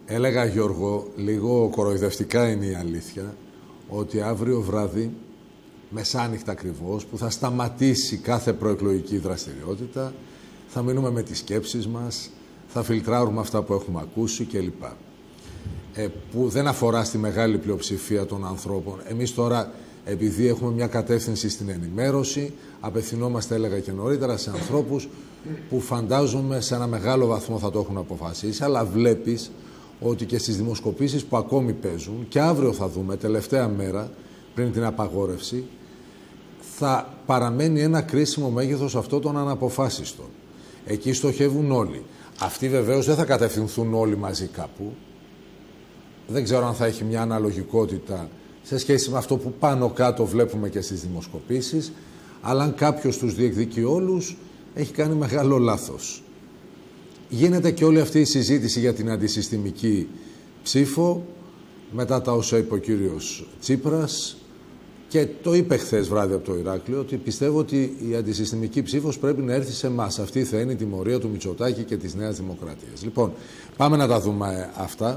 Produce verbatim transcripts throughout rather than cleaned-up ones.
Έλεγα, Γιώργο, λίγο κοροϊδευτικά είναι η αλήθεια, ότι αύριο βράδυ, μεσάνυχτα ακριβώς, που θα σταματήσει κάθε προεκλογική δραστηριότητα, θα μείνουμε με τις σκέψεις μας, θα φιλτράρουμε αυτά που έχουμε ακούσει κλπ. Ε, που δεν αφορά στη μεγάλη πλειοψηφία των ανθρώπων. Εμείς τώρα, επειδή έχουμε μια κατεύθυνση στην ενημέρωση, απευθυνόμαστε, έλεγα και νωρίτερα, σε ανθρώπους που φαντάζομαι σε ένα μεγάλο βαθμό θα το έχουν αποφασίσει, αλλά βλέπεις ότι και στις δημοσκοπήσεις που ακόμη παίζουν, και αύριο θα δούμε, τελευταία μέρα πριν την απαγόρευση, θα παραμένει ένα κρίσιμο μέγεθος αυτό των αναποφάσιστων. Εκεί στοχεύουν όλοι. Αυτοί βεβαίως δεν θα κατευθυνθούν όλοι μαζί κάπου. Δεν ξέρω αν θα έχει μια αναλογικότητα σε σχέση με αυτό που πάνω κάτω βλέπουμε και στις δημοσκοπήσεις, αλλά αν κάποιος τους διεκδικεί όλους, έχει κάνει μεγάλο λάθος. Γίνεται και όλη αυτή η συζήτηση για την αντισυστημική ψήφο, μετά τα όσα είπε ο κύριος Τσίπρας, και το είπε χθες βράδυ από το Ηράκλειο, ότι πιστεύω ότι η αντισυστημική ψήφος πρέπει να έρθει σε εμάς. Αυτή θα είναι η τιμωρία του Μητσοτάκη και της Νέας Δημοκρατίας. Λοιπόν, πάμε να τα δούμε αυτά.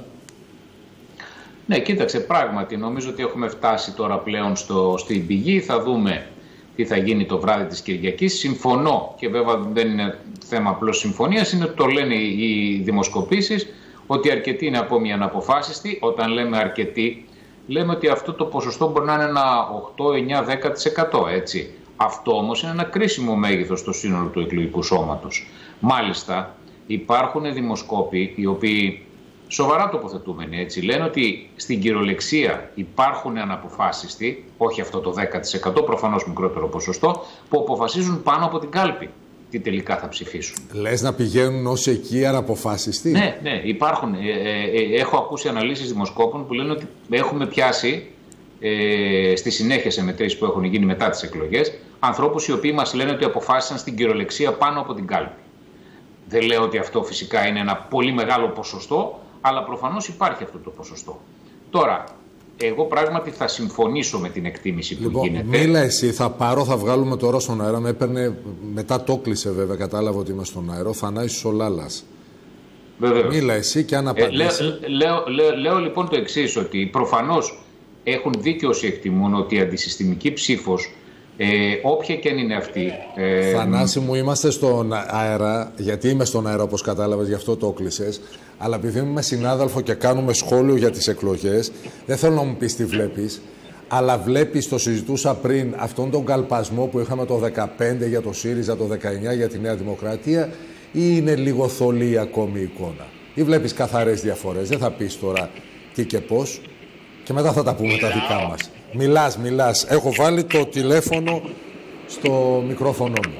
Ναι, κοίταξε, πράγματι, νομίζω ότι έχουμε φτάσει τώρα πλέον στο, στην πηγή. Θα δούμε τι θα γίνει το βράδυ της Κυριακής. Συμφωνώ, και βέβαια δεν είναι θέμα απλώς συμφωνίας, είναι ότι το λένε οι δημοσκοπήσεις, ότι αρκετοί είναι ακόμη αναποφάσιστοι. Όταν λέμε αρκετοί, λέμε ότι αυτό το ποσοστό μπορεί να είναι ένα οκτώ, εννιά, δέκα τοις εκατό, έτσι. Αυτό όμως είναι ένα κρίσιμο μέγεθος στο σύνολο του εκλογικού σώματος. Μάλιστα, υπάρχουν δημοσκόποι οι οποίοι σοβαρά τοποθετούμενοι, έτσι, λένε ότι στην κυριολεξία υπάρχουν αναποφάσιστοι, όχι αυτό το δέκα τοις εκατό, προφανώς μικρότερο ποσοστό, που αποφασίζουν πάνω από την κάλπη τι τελικά θα ψηφίσουν. Λες να πηγαίνουν όσοι εκεί αναποφάσιστοι? Ναι, ναι, υπάρχουν. Ε, ε, έχω ακούσει αναλύσεις δημοσκόπων που λένε ότι έχουμε πιάσει ε, στη συνέχεια σε μετρήσεις που έχουν γίνει μετά τις εκλογές ανθρώπους οι οποίοι μας λένε ότι αποφάσισαν στην κυριολεξία πάνω από την κάλπη. Δεν λέω ότι αυτό φυσικά είναι ένα πολύ μεγάλο ποσοστό, αλλά προφανώς υπάρχει αυτό το ποσοστό. Τώρα, εγώ πράγματι θα συμφωνήσω με την εκτίμηση που λοιπόν, γίνεται. Μίλα εσύ, θα πάρω, θα βγάλουμε τώρα στον αέρα. Με έπαιρνε, μετά το κλείσε βέβαια, κατάλαβα ότι είμαι στον αέρα. Ο Θανάσης ο Λάλας. Βεβαίως. Μίλα εσύ και αν απαντήσει. Ε, λέω, λέω, λέω, λέω λοιπόν το εξής, ότι προφανώς έχουν δίκιο όσοι εκτιμούν ότι η αντισυστημική ψήφος, Ε, όποια και αν είναι αυτή. Ε, Θανάση μου, είμαστε στον αέρα, γιατί είμαι στον αέρα όπως κατάλαβες, γι' αυτό το κλεισες. Αλλά επειδή είμαι συνάδελφο και κάνουμε σχόλιο για τις εκλογές, δεν θέλω να μου πεις τι βλέπεις, αλλά βλέπεις, το συζητούσα πριν, αυτόν τον καλπασμό που είχαμε το δεκαπέντε για το ΣΥΡΙΖΑ, το δεκαεννιά για τη Νέα Δημοκρατία, ή είναι λίγο θολή ακόμη η εικόνα? Ή βλέπεις καθαρές διαφορές? Δεν θα πεις τώρα τι και πώς, και μετά θα τα πούμε τα δικά μας. Μιλάς, μιλάς. Έχω βάλει το τηλέφωνο στο μικρόφωνο μου.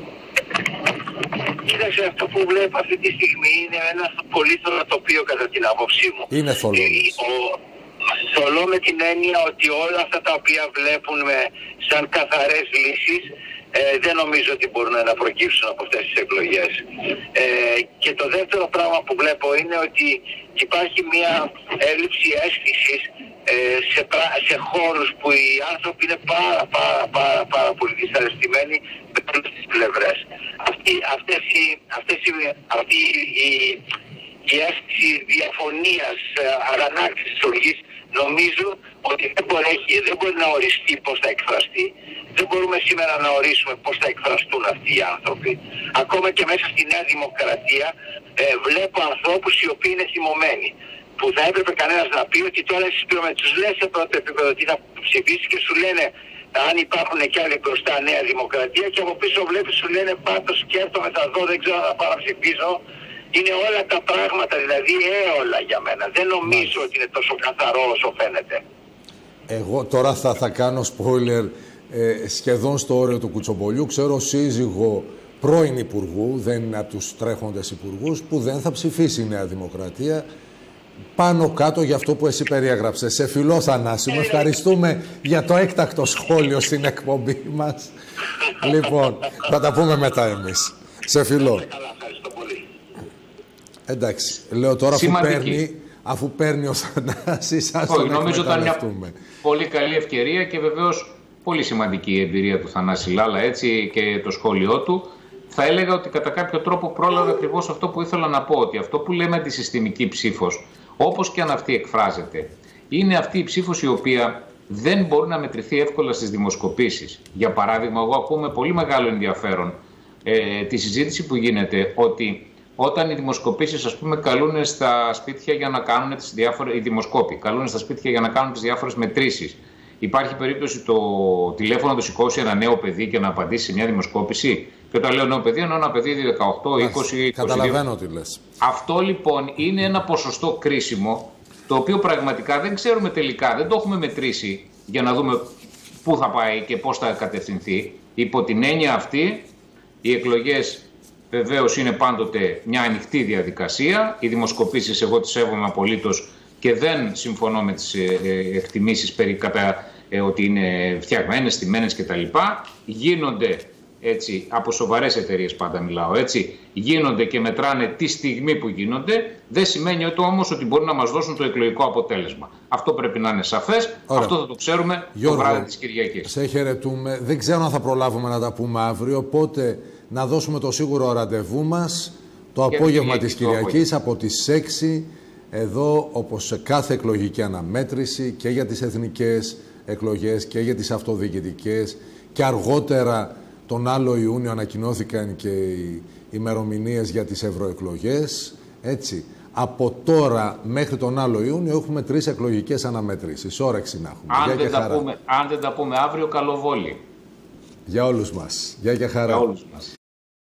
Κοίταξε, αυτό που βλέπω αυτή τη στιγμή είναι ένα πολύ θολό τοπίο κατά την άποψή μου. Είναι θολό. Θολό με την έννοια ότι όλα αυτά τα οποία βλέπουμε σαν καθαρές λύσεις ε, δεν νομίζω ότι μπορούν να προκύψουν από αυτές τις εκλογές. Ε, και το δεύτερο πράγμα που βλέπω είναι ότι υπάρχει μια έλλειψη αίσθησης Ε, σε, σε χώρους που οι άνθρωποι είναι πάρα πάρα πάρα, πάρα πολύ δυσαρεστημένοι με όλες τις πλευρές. Αυτή, αυτές οι, αυτές οι, αυτή η, η αίσθηση διαφωνίας, αγανάκτησης οργής, νομίζω ότι δεν μπορεί, δεν μπορεί να οριστεί πώς θα εκφραστεί. Δεν μπορούμε σήμερα να ορίσουμε πώς θα εκφραστούν αυτοί οι άνθρωποι. Ακόμα και μέσα στη Νέα Δημοκρατία ε, βλέπω ανθρώπους οι οποίοι είναι θυμωμένοι, που θα έπρεπε κανένας να πει ότι τώρα εσείς πλέον τους λες σε πρώτο επίπεδο τι θα ψηφίσει και σου λένε αν υπάρχουν κι άλλοι μπροστά Νέα Δημοκρατία, και από πίσω βλέπεις σου λένε πάντως σκέφτομαι, θα δω, δεν ξέρω να πάω να ψηφίσω. Είναι όλα τα πράγματα δηλαδή έολα για μένα. Δεν νομίζω ότι είναι τόσο καθαρό όσο φαίνεται. Εγώ τώρα θα, θα κάνω spoiler ε, σχεδόν στο όριο του κουτσομπολιού. Ξέρω σύζυγο πρώην υπουργού, δεν είναι από τους τρέχοντες υπουργούς, που δεν θα ψηφίσει η Νέα Δημοκρατία. Πάνω κάτω για αυτό που εσύ περιέγραψες. Σε φιλό, Θανάση μου, ευχαριστούμε για το έκτακτο σχόλιο στην εκπομπή μας. Λοιπόν, θα τα πούμε μετά εμείς. Σε φιλό. Εντάξει, λέω τώρα αφού παίρνει, αφού παίρνει ο Θανάσης, ας τον εκμεταλλευτούμε. Νομίζω ήταν μια πολύ καλή ευκαιρία και βεβαίως πολύ σημαντική η εμπειρία του Θανάση Λάλα, έτσι, και το σχόλιο του. Θα έλεγα ότι κατά κάποιο τρόπο πρόλαβε ακριβώς αυτό που ήθελα να πω, ότι αυτό που λέμε αντισυστημική ψήφος, όπως και αν αυτή εκφράζεται, είναι αυτή η ψήφος η οποία δεν μπορεί να μετρηθεί εύκολα στις δημοσκοπήσεις. Για παράδειγμα, εγώ ακούω με πολύ μεγάλο ενδιαφέρον ε, τη συζήτηση που γίνεται ότι όταν οι δημοσκοπήσεις, ας πούμε, καλούν στα σπίτια για να κάνουν τις διάφορες, οι δημοσκόποι καλούν στα σπίτια για να κάνουν τις διάφορες μετρήσεις. Υπάρχει περίπτωση το τηλέφωνο να το σηκώσει ένα νέο παιδί και να απαντήσει σε μια δημοσκόπηση? Και όταν λέω νέο παιδί, εννοώ ένα παιδί δεκαοκτώ, είκοσι, είκοσι δύο. Καταλαβαίνω τι λες. Αυτό λοιπόν είναι ένα ποσοστό κρίσιμο, το οποίο πραγματικά δεν ξέρουμε τελικά, δεν το έχουμε μετρήσει για να δούμε πού θα πάει και πώς θα κατευθυνθεί. Υπό την έννοια αυτή, οι εκλογές βεβαίως είναι πάντοτε μια ανοιχτή διαδικασία. Οι δημοσκοπήσεις εγώ τις σέβομαι απολύτως και δεν συμφωνώ με τις εκτιμήσεις περί κατά ε, ότι είναι φτιαγμένες, στημένες κτλ. Γίνονται έτσι, από σοβαρές εταιρείες πάντα μιλάω έτσι, γίνονται και μετράνε τη στιγμή που γίνονται. Δεν σημαίνει ότι όμως ότι μπορεί να μας δώσουν το εκλογικό αποτέλεσμα. Αυτό πρέπει να είναι σαφές. Ωραία. Αυτό θα το ξέρουμε Γιώργο, το βράδυ της Κυριακής. Σε χαιρετούμε. Δεν ξέρω αν θα προλάβουμε να τα πούμε αύριο, οπότε να δώσουμε το σίγουρο ραντεβού μας το και απόγευμα της Κυριακής από τις έξι, εδώ όπως σε κάθε εκλογική αναμέτρηση και για τις εθνικές εκλογές και για τις αυτοδιοικητικές, και αργότερα τον άλλο Ιούνιο ανακοινώθηκαν και οι ημερομηνίες για τις ευρωεκλογές. Έτσι, από τώρα μέχρι τον άλλο Ιούνιο έχουμε τρεις εκλογικές αναμετρήσεις. Όρεξη να έχουμε. Αν, δεν τα, πούμε, αν δεν τα πούμε αύριο, καλό βόλι. Για όλους μας. Γεια και χαρά. Για όλους μας.